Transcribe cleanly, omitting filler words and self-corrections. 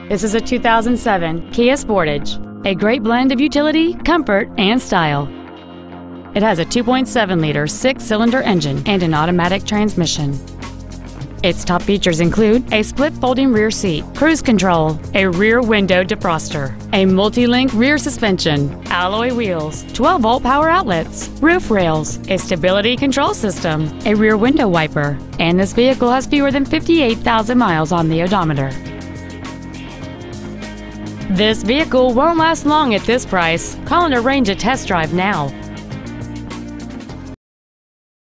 This is a 2007 Kia Sportage, a great blend of utility, comfort, and style. It has a 2.7-liter six-cylinder engine and an automatic transmission. Its top features include a split folding rear seat, cruise control, a rear window defroster, a multi-link rear suspension, alloy wheels, 12-volt power outlets, roof rails, a stability control system, a rear window wiper, and this vehicle has fewer than 58,000 miles on the odometer. This vehicle won't last long at this price. Call and arrange a test drive now.